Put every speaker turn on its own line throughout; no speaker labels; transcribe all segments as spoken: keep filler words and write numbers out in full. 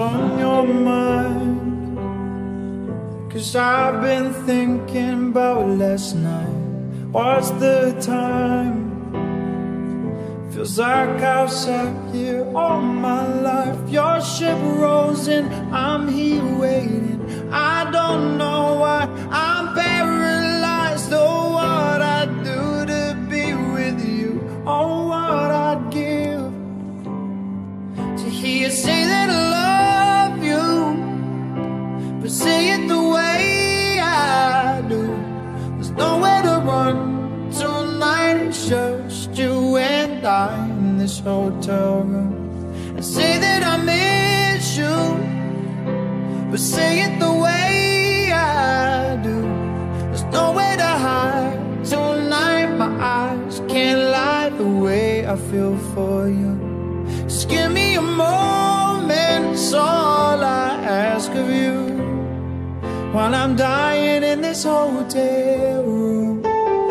on your mind? 'Cause I've been thinking about last night. What's the time? Feels like I've sat here all my life. Your ship rolls in, I'm here waiting. I don't know why I'm paralyzed. Oh, what I'd do to be with you. Oh, what I'd give to hear you say that I love you, but say it the way I do. There's nowhere to run tonight. It's just you and I in this hotel room. And say that I miss you, but say it the way I do. There's nowhere to hide tonight. My eyes can't lie the way I feel for you. Just give me a moment, it's all I ask of you, while I'm dying in this hotel room.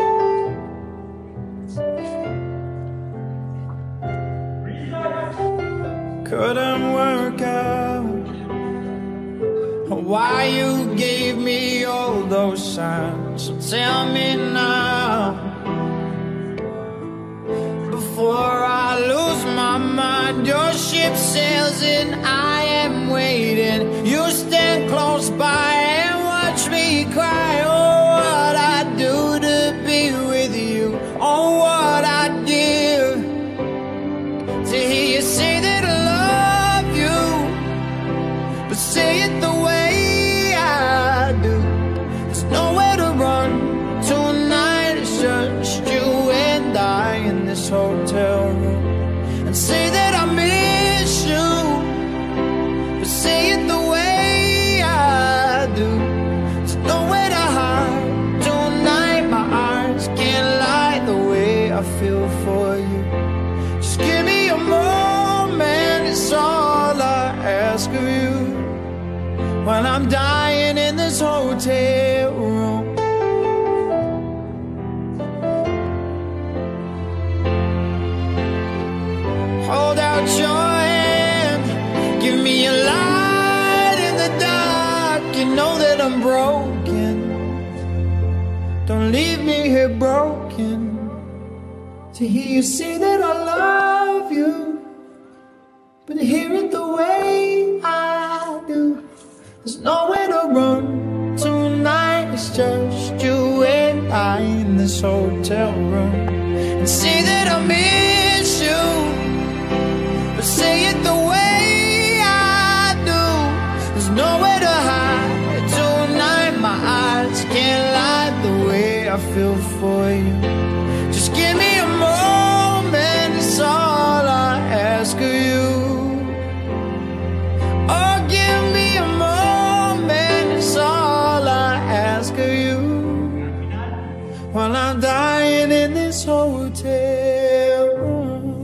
Couldn't work out why you gave me all those signs. So tell me now, before I lose my mind. Your ship sails and I am waiting. You stand close by and watch me cry. Oh, what I'd do to be with you. Oh, what I'd give to hear you say that I love you, but say it the way I do. There's nowhere to run tonight. It's just you and I in this hotel room. And say that I miss you, but say it the way I do. There's nowhere to hide tonight. My eyes can't lie the way I feel for you. Just give me a moment, it's all I ask of you, while I'm dying in this hotel room. Hold out your hand, give me a light in the dark. You know that I'm broken, don't leave me here broken. To hear you say that I love you, but hear it the way I do. There's nowhere to run tonight. It's just you and I in this hotel room. And say that I miss you, but say it the way I do. There's nowhere to hide tonight. My eyes can't lie the way I feel for you. Just give me a moment, it's all I ask of you. Oh, give me a moment, it's all I ask of you, while I'm dying in this hotel room.